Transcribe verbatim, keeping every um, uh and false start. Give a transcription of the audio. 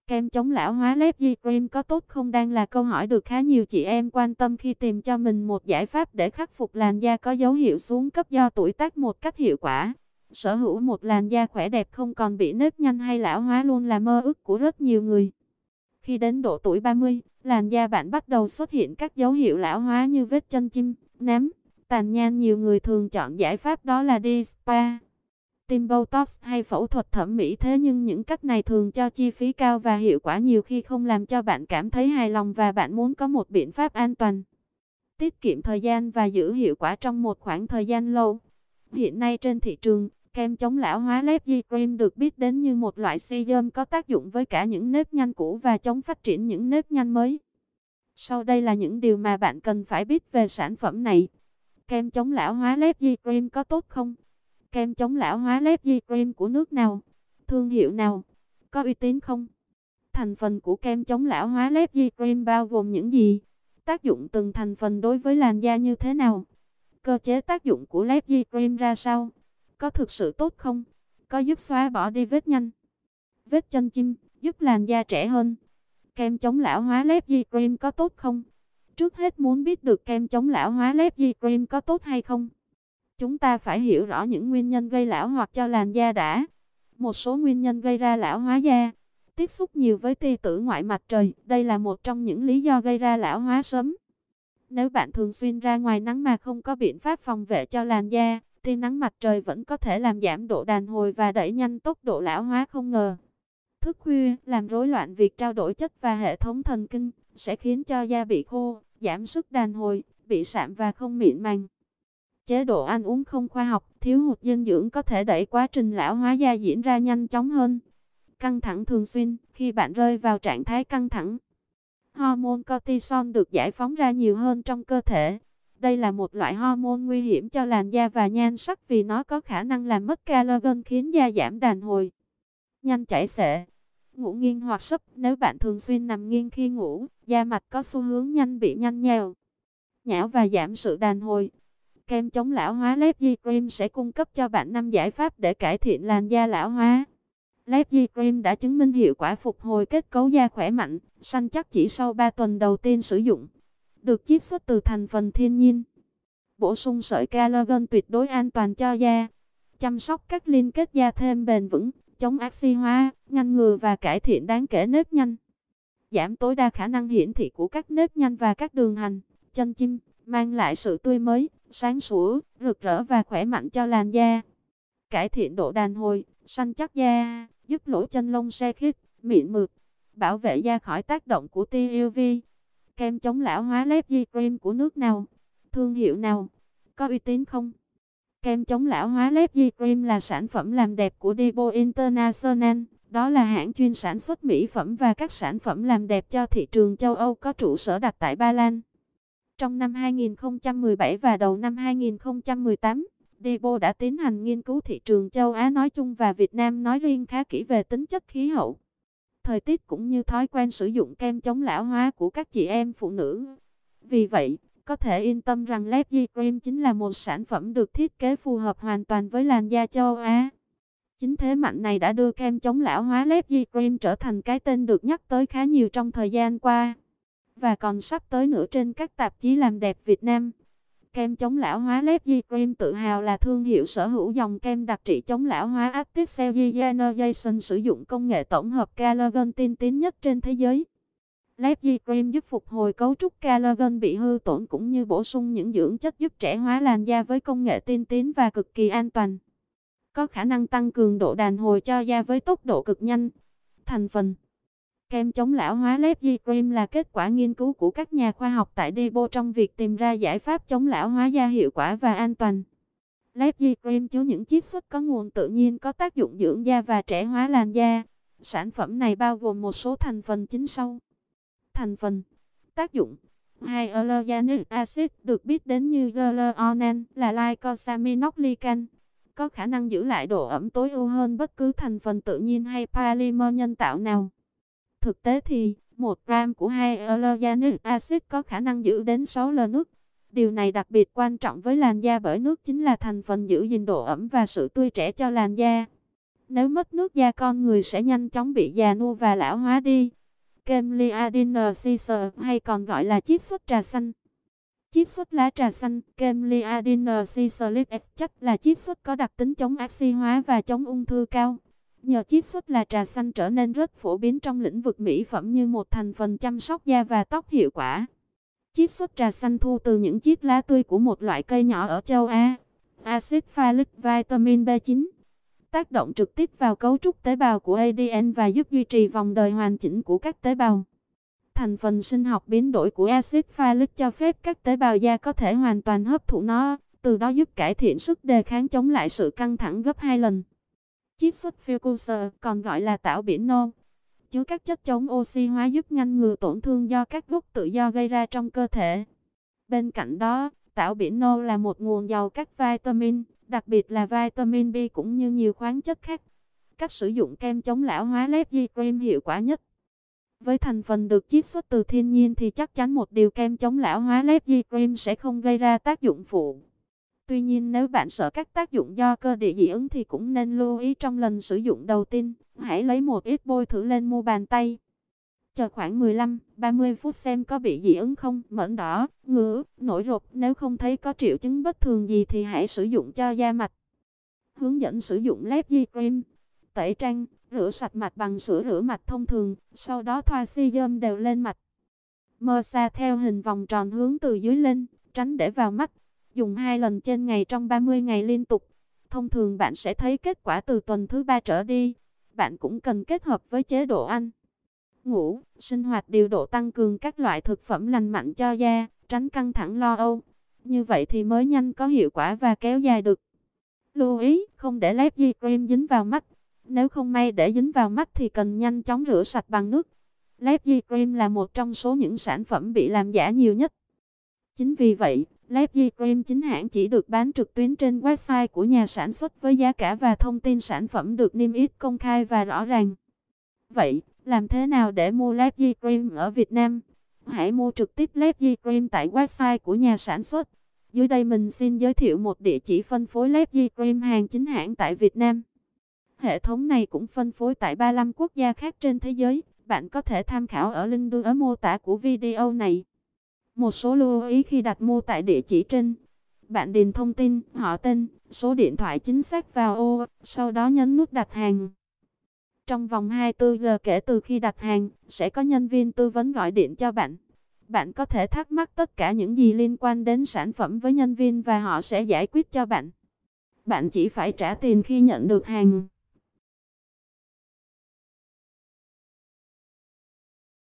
Kem chống lão hóa Lefty Cream có tốt không đang là câu hỏi được khá nhiều chị em quan tâm khi tìm cho mình một giải pháp để khắc phục làn da có dấu hiệu xuống cấp do tuổi tác một cách hiệu quả. Sở hữu một làn da khỏe đẹp không còn bị nếp nhăn hay lão hóa luôn là mơ ước của rất nhiều người. Khi đến độ tuổi ba mươi, làn da bạn bắt đầu xuất hiện các dấu hiệu lão hóa như vết chân chim, nám, tàn nhang. Nhiều người thường chọn giải pháp đó là đi spa, tiêm Botox hay phẫu thuật thẩm mỹ. Thế nhưng những cách này thường cho chi phí cao và hiệu quả nhiều khi không làm cho bạn cảm thấy hài lòng, và bạn muốn có một biện pháp an toàn, tiết kiệm thời gian và giữ hiệu quả trong một khoảng thời gian lâu. Hiện nay trên thị trường, kem chống lão hóa Lefty Cream được biết đến như một loại serum có tác dụng với cả những nếp nhăn cũ và chống phát triển những nếp nhăn mới. Sau đây là những điều mà bạn cần phải biết về sản phẩm này. Kem chống lão hóa Lefty Cream có tốt không? Kem chống lão hóa Lefty Cream của nước nào? Thương hiệu nào? Có uy tín không? Thành phần của kem chống lão hóa Lefty Cream bao gồm những gì? Tác dụng từng thành phần đối với làn da như thế nào? Cơ chế tác dụng của Lefty Cream ra sao? Có thực sự tốt không? Có giúp xóa bỏ đi vết nhăn, vết chân chim, giúp làn da trẻ hơn? Kem chống lão hóa Lefty Cream có tốt không? Trước hết muốn biết được kem chống lão hóa Lefty Cream có tốt hay không, chúng ta phải hiểu rõ những nguyên nhân gây lão hoặc cho làn da đã. Một số nguyên nhân gây ra lão hóa da: tiếp xúc nhiều với tia tử ngoại mặt trời. Đây là một trong những lý do gây ra lão hóa sớm. Nếu bạn thường xuyên ra ngoài nắng mà không có biện pháp phòng vệ cho làn da, tia nắng mặt trời vẫn có thể làm giảm độ đàn hồi và đẩy nhanh tốc độ lão hóa không ngờ. Thức khuya, làm rối loạn việc trao đổi chất và hệ thống thần kinh, sẽ khiến cho da bị khô, giảm sức đàn hồi, bị sạm và không mịn màng. Chế độ ăn uống không khoa học, thiếu hụt dinh dưỡng có thể đẩy quá trình lão hóa da diễn ra nhanh chóng hơn. Căng thẳng thường xuyên, khi bạn rơi vào trạng thái căng thẳng, hormone cortisol được giải phóng ra nhiều hơn trong cơ thể. Đây là một loại hormone nguy hiểm cho làn da và nhan sắc vì nó có khả năng làm mất collagen khiến da giảm đàn hồi, nhanh chảy xệ. Ngủ nghiêng hoặc sấp, nếu bạn thường xuyên nằm nghiêng khi ngủ, da mặt có xu hướng nhanh bị nhăn nhèo, nhão và giảm sự đàn hồi. Kem chống lão hóa Lefty Cream sẽ cung cấp cho bạn năm giải pháp để cải thiện làn da lão hóa. Lefty Cream đã chứng minh hiệu quả phục hồi kết cấu da khỏe mạnh, săn chắc chỉ sau ba tuần đầu tiên sử dụng. Được chiết xuất từ thành phần thiên nhiên, bổ sung sợi collagen tuyệt đối an toàn cho da, chăm sóc các liên kết da thêm bền vững, chống oxy hóa, ngăn ngừa và cải thiện đáng kể nếp nhăn, giảm tối đa khả năng hiển thị của các nếp nhăn và các đường hằn, chân chim, mang lại sự tươi mới, sáng sủa, rực rỡ và khỏe mạnh cho làn da. Cải thiện độ đàn hồi, săn chắc da, giúp lỗ chân lông se khít, mịn mượt, bảo vệ da khỏi tác động của tia u vê. Kem chống lão hóa Lefty Cream của nước nào? Thương hiệu nào? Có uy tín không? Kem chống lão hóa Lefty Cream là sản phẩm làm đẹp của Debo International. Đó là hãng chuyên sản xuất mỹ phẩm và các sản phẩm làm đẹp cho thị trường châu Âu có trụ sở đặt tại Ba Lan. Trong năm hai nghìn không trăm mười bảy và đầu năm hai nghìn không trăm mười tám, Debo đã tiến hành nghiên cứu thị trường châu Á nói chung và Việt Nam nói riêng khá kỹ về tính chất khí hậu, thời tiết cũng như thói quen sử dụng kem chống lão hóa của các chị em phụ nữ. Vì vậy, có thể yên tâm rằng Lefty Cream chính là một sản phẩm được thiết kế phù hợp hoàn toàn với làn da châu Á. Chính thế mạnh này đã đưa kem chống lão hóa Lefty Cream trở thành cái tên được nhắc tới khá nhiều trong thời gian qua, và còn sắp tới nữa trên các tạp chí làm đẹp Việt Nam. Kem chống lão hóa Lefty Cream tự hào là thương hiệu sở hữu dòng kem đặc trị chống lão hóa Active Cell Regeneration sử dụng công nghệ tổng hợp collagen tiên tiến nhất trên thế giới. Lefty Cream giúp phục hồi cấu trúc collagen bị hư tổn cũng như bổ sung những dưỡng chất giúp trẻ hóa làn da với công nghệ tiên tiến và cực kỳ an toàn. Có khả năng tăng cường độ đàn hồi cho da với tốc độ cực nhanh. Thành phần: kem chống lão hóa Lefty Cream là kết quả nghiên cứu của các nhà khoa học tại Debo trong việc tìm ra giải pháp chống lão hóa da hiệu quả và an toàn. Lefty Cream chứa những chiết xuất có nguồn tự nhiên có tác dụng dưỡng da và trẻ hóa làn da. Sản phẩm này bao gồm một số thành phần chính sau. Thành phần: tác dụng: hyaluronic acid được biết đến như hyaluronan là glycosaminoglycan, có khả năng giữ lại độ ẩm tối ưu hơn bất cứ thành phần tự nhiên hay polymer nhân tạo nào. Thực tế thì, một gram của hyaluronic acid có khả năng giữ đến sáu lít nước. Điều này đặc biệt quan trọng với làn da bởi nước chính là thành phần giữ gìn độ ẩm và sự tươi trẻ cho làn da. Nếu mất nước da con người sẽ nhanh chóng bị già nua và lão hóa đi. Camellia cicer hay còn gọi là chiết xuất trà xanh. Chiết xuất lá trà xanh, Camellia cicer chắc là chiết xuất có đặc tính chống oxy hóa và chống ung thư cao. Nhờ chiết xuất là trà xanh trở nên rất phổ biến trong lĩnh vực mỹ phẩm như một thành phần chăm sóc da và tóc hiệu quả. Chiết xuất trà xanh thu từ những chiếc lá tươi của một loại cây nhỏ ở châu Á. Axit folic, vitamin B chín. Tác động trực tiếp vào cấu trúc tế bào của a đê en và giúp duy trì vòng đời hoàn chỉnh của các tế bào. Thành phần sinh học biến đổi của axit folic cho phép các tế bào da có thể hoàn toàn hấp thụ nó, từ đó giúp cải thiện sức đề kháng chống lại sự căng thẳng gấp hai lần. Chiết xuất precursor, còn gọi là tảo biển nâu, chứa các chất chống oxy hóa giúp ngăn ngừa tổn thương do các gốc tự do gây ra trong cơ thể. Bên cạnh đó, tảo biển nâu là một nguồn giàu các vitamin, đặc biệt là vitamin B cũng như nhiều khoáng chất khác. Cách sử dụng kem chống lão hóa Levy Cream hiệu quả nhất. Với thành phần được chiết xuất từ thiên nhiên thì chắc chắn một điều kem chống lão hóa Levy Cream sẽ không gây ra tác dụng phụ. Tuy nhiên nếu bạn sợ các tác dụng do cơ địa dị ứng thì cũng nên lưu ý trong lần sử dụng đầu tiên, hãy lấy một ít bôi thử lên mu bàn tay. Chờ khoảng mười lăm đến ba mươi phút xem có bị dị ứng không, mẩn đỏ, ngứa, nổi rột. Nếu không thấy có triệu chứng bất thường gì thì hãy sử dụng cho da mặt. Hướng dẫn sử dụng Levy Cream. Tẩy trang, rửa sạch mặt bằng sữa rửa mặt thông thường, sau đó thoa serum đều lên mặt. Massage theo hình vòng tròn hướng từ dưới lên, tránh để vào mắt. Dùng hai lần trên ngày trong ba mươi ngày liên tục. Thông thường bạn sẽ thấy kết quả từ tuần thứ ba trở đi. Bạn cũng cần kết hợp với chế độ ăn, ngủ, sinh hoạt điều độ tăng cường các loại thực phẩm lành mạnh cho da, tránh căng thẳng lo âu. Như vậy thì mới nhanh có hiệu quả và kéo dài được. Lưu ý, không để Levy Cream dính vào mắt. Nếu không may để dính vào mắt thì cần nhanh chóng rửa sạch bằng nước. Levy Cream là một trong số những sản phẩm bị làm giả nhiều nhất. Chính vì vậy, Levy Cream chính hãng chỉ được bán trực tuyến trên website của nhà sản xuất với giá cả và thông tin sản phẩm được niêm yết công khai và rõ ràng. Vậy, làm thế nào để mua Levy Cream ở Việt Nam? Hãy mua trực tiếp Levy Cream tại website của nhà sản xuất. Dưới đây mình xin giới thiệu một địa chỉ phân phối Levy Cream hàng chính hãng tại Việt Nam. Hệ thống này cũng phân phối tại ba mươi lăm quốc gia khác trên thế giới. Bạn có thể tham khảo ở link đưa ở mô tả của video này. Một số lưu ý khi đặt mua tại địa chỉ trên. Bạn điền thông tin, họ tên, số điện thoại chính xác vào ô, sau đó nhấn nút đặt hàng. Trong vòng hai mươi tư giờ kể từ khi đặt hàng, sẽ có nhân viên tư vấn gọi điện cho bạn. Bạn có thể thắc mắc tất cả những gì liên quan đến sản phẩm với nhân viên và họ sẽ giải quyết cho bạn. Bạn chỉ phải trả tiền khi nhận được hàng.